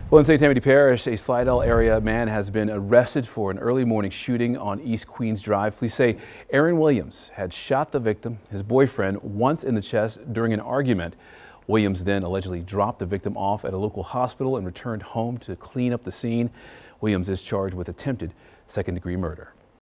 Well, in St. Tammany Parish, a Slidell area man has been arrested for an early morning shooting on East Queens Drive. Police say Aaron Williams had shot the victim, his boyfriend, once in the chest during an argument. Williams then allegedly dropped the victim off at a local hospital and returned home to clean up the scene. Williams is charged with attempted second-degree murder.